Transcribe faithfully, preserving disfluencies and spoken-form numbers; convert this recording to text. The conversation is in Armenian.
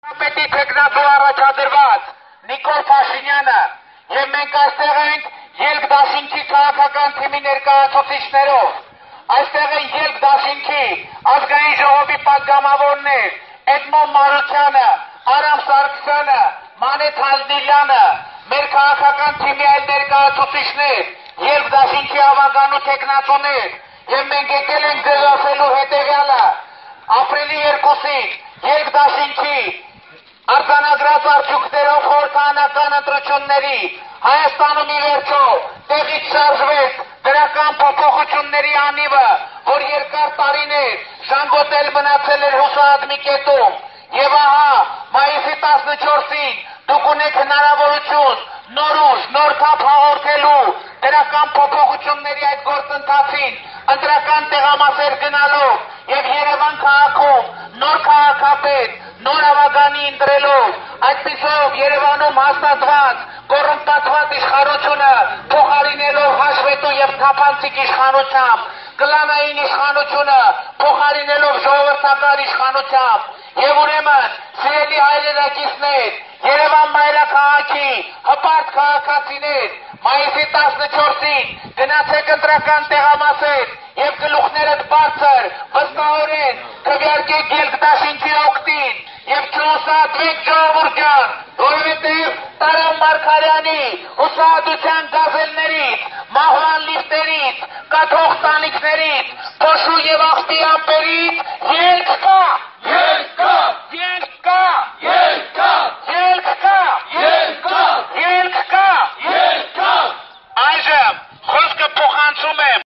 Պետի թեկնածու առաջադրված Նիկոլ Փաշինյանը եւ մենք այստեղ ենք Ելք-Դաշինքի քաղաքական թիմի ներկայացուցիչներով, այստեղ են Ելք-Դաշինքի ազգային ժողովի պատգամավորներ Էդմոն Մարությանը, Արամ Սարգսյանը, Մանեթ Հալդիլյանը, մեր քաղաքական թիմի այլ ներկայացուցիչներ, Ելք-Դաշինքի ավագանու թեկնածուներ եւ մենք եկել ենք ձեզ ասելու հետեւյալը. ապրիլի երկուսին Ելք-Դաշինքի արձանագրած արդյունքներով խորհրդարանական ընտրությունների Հայաստանում ի վերջո տեղից շարժվեց դրական փոփոխությունների անիվը, որ երկար տարիներ ժանգոտել մնացել էր հուսահատմի կետում, եւ ահա մայիսի տասնչորսին դուք ունեք հնարավորություն նոր ուժ, նոր թափ հաղորդելու դրական փոփոխությունների այդ գործընթացին ընտրական տեղամասեր գնալով եւ Երևան քաղաքում նոր քաղաքապետ, նոր ավագանի ընտրելով, այդպիսով Երևանում հաստատված կոռումպացված իշխանությունը փոխարինելով հաշվետու եւ թափանցիկ իշխանությամբ, կլանային իշխանությունը փոխարինելով ժողովրդական իշխանությամբ եւ ուրեմն սիրելի հայրենակիցներ, Երևան մայրաքաղաքի հպարտ քաղաքացիներ, մայիսի տասնչորսին գնացեք ընտրական տեղամասեր եւ գլուխներդ բարձր վստահորեն քվեարկեք Ելք-Դաշինքի օգտին եւ չհուսահատվեք ժողովուրդ ջան, որովհետեւ Տարամ Մարգարյանի հուսահատության գազելներից, մահվան լիֆտերից, կաթող տանիքներից, փոշու եւ աղբի ամպերից ելք կա, ելք կա